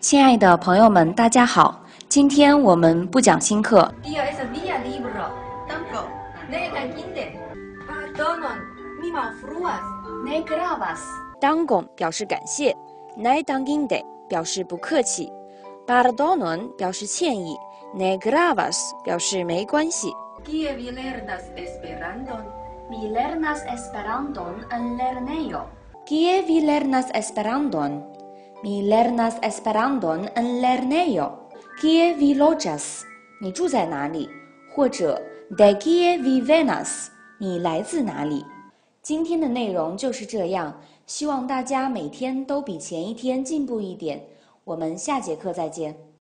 亲爱的朋友们，大家好！今天我们不讲新课。 Dia es via libro. Tango. Ne tanginde. Pardonon. Mi malfruas. Ne gravas. Dangon 表示感谢 ，ne tanginde 表示不客气 ，pardonon 表示歉意 ，ne gravas 表示没关系。 Kie vi lernas Esperanton? Mi lernas Esperanton en lernejo. Kie vi lernas Esperanton? Mi lernas Esperanton en lernejo. Kie vi loĝas? 你住在哪里？或者 De kie vi venas? 你来自哪里？今天的内容就是这样，希望大家每天都比前一天进步一点。我们下节课再见。